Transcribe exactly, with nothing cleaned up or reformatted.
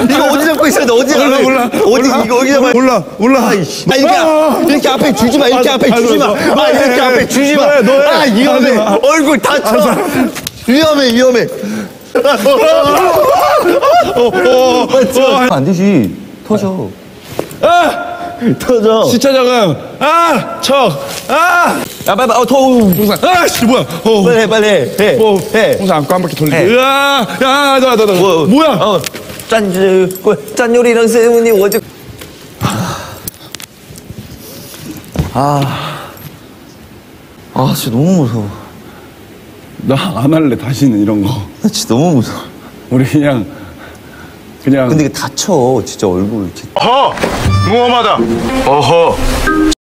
이거 어디 잡고 있어야 돼? 어디 잡고? 몰라, 어디 이거 어디 잡아? 몰라, 몰라. 아, 이씨. 아, 이렇게, 아, 이렇게 앞에 주지 마. 이렇게 아, 앞에 아, 주지 마. 너, 너, 아, 이렇게 너, 앞에 주지 마. 너 해, 너 해. 아, 위험해. 하지 마. 얼굴 다쳐. 위험해, 위험해. 안 되지. 터져. 아! 터져. 시차 적응. 아! 척. 아! 야, 빨리, 빨리. 어, 더. 홍상. 아, 씨, 뭐야. 어. 빨리 해, 빨리 해. 해. 어, 해. 홍상 안고 한 바퀴 돌리기. 해. 으아! 야, 나, 나, 나. 뭐, 뭐야? 어, 짠, 짠 요리랑 세훈이 어제. 아. 아, 진짜 너무 무서워. 나 안 할래, 다시는 이런 거. 나 진짜 너무 무서워. 우리 그냥, 그냥. 근데 이게 다쳐, 진짜 얼굴 이렇게. 어허! 무엄하다. 어허.